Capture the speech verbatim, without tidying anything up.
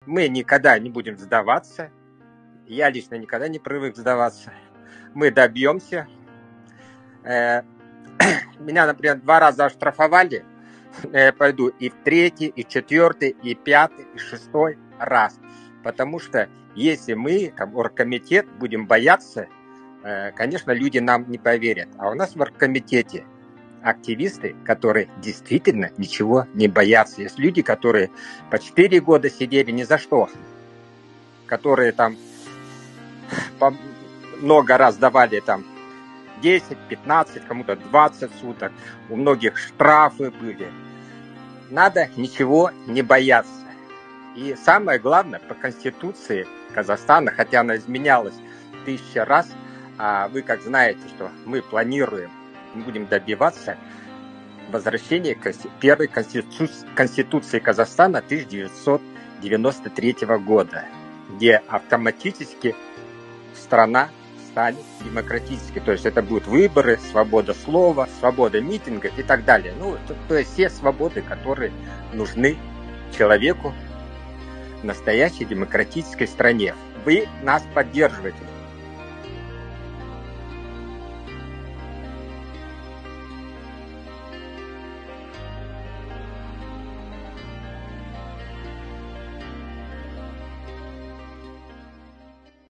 мы никогда не будем сдаваться. Я лично никогда не привык сдаваться. Мы добьемся. Меня, например, два раза оштрафовали. Я пойду и в третий, и в четвертый, и пятый, и шестой раз. Потому что если мы, там, оргкомитет, будем бояться, конечно, люди нам не поверят. А у нас в оргкомитете активисты, которые действительно ничего не боятся. Есть люди, которые по четыре года сидели ни за что. Которые там много раз давали там десять, пятнадцать, кому-то двадцать суток. У многих штрафы были. Надо ничего не бояться. И самое главное, по Конституции Казахстана, хотя она изменялась тысяча раз, а вы как знаете, что мы планируем, мы будем добиваться возвращения к первой Конституции Казахстана тысяча девятьсот девяносто третьего года, где автоматически страна станет демократической. То есть это будут выборы, свобода слова, свобода митинга и так далее. Ну, то, то есть все свободы, которые нужны человеку в настоящей демократической стране. Вы нас поддерживаете.